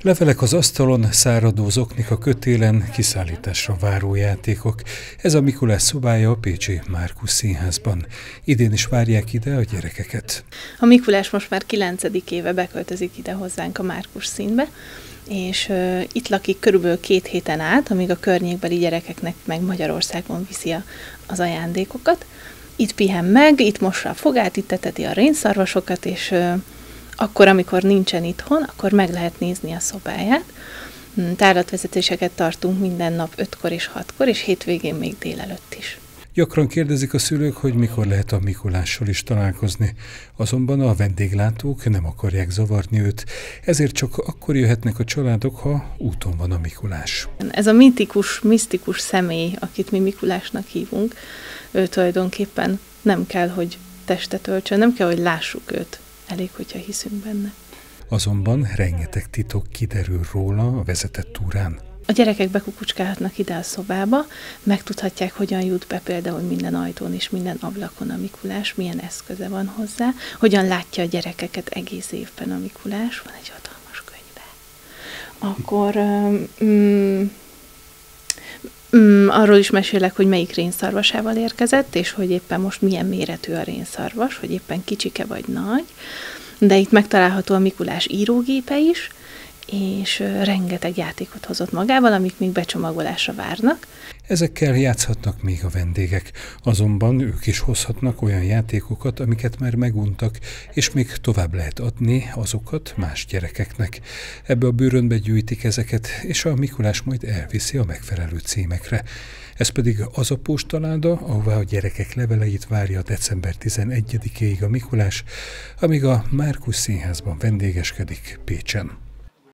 Levelek az asztalon, száradó zoknik a kötélen, kiszállításra váró játékok. Ez a Mikulás szobája a pécsi Márkuss Színházban. Idén is várják ide a gyerekeket. A Mikulás most már 9. éve beköltözik ide hozzánk a Márkuss Színbe, és itt lakik körülbelül 2 héten át, amíg a környékbeli gyerekeknek meg Magyarországon viszi az ajándékokat. Itt pihen meg, itt mossa a fogát, itt eteti a rénszarvasokat, és akkor, amikor nincsen itthon, akkor meg lehet nézni a szobáját. Tárlatvezetéseket tartunk minden nap 5-kor és 6-kor, és hétvégén még délelőtt is. Gyakran kérdezik a szülők, hogy mikor lehet a Mikulással is találkozni. Azonban a vendéglátók nem akarják zavarni őt, ezért csak akkor jöhetnek a családok, ha úton van a Mikulás. Ez a mitikus, misztikus személy, akit mi Mikulásnak hívunk, ő tulajdonképpen nem kell, hogy testet öltsön, nem kell, hogy lássuk őt. Elég, hogyha hiszünk benne. Azonban rengeteg titok kiderül róla a vezetett túrán. A gyerekek bekukucskálhatnak ide a szobába, megtudhatják, hogyan jut be például minden ajtón és minden ablakon a Mikulás, milyen eszköze van hozzá, hogyan látja a gyerekeket egész évben a Mikulás, van egy hatalmas könyve. Akkor arról is mesélek, hogy melyik rénszarvasával érkezett, és hogy éppen most milyen méretű a rénszarvas, hogy éppen kicsike vagy nagy, de itt megtalálható a Mikulás írógépe is, és rengeteg játékot hozott magával, amik még becsomagolásra várnak. Ezekkel játszhatnak még a vendégek, azonban ők is hozhatnak olyan játékokat, amiket már meguntak, és még tovább lehet adni azokat más gyerekeknek. Ebbe a bőrönbe gyűjtik ezeket, és a Mikulás majd elviszi a megfelelő címekre. Ez pedig az a postaláda, ahová a gyerekek leveleit várja december 11-ig a Mikulás, amíg a Márkuss Színházban vendégeskedik Pécsen.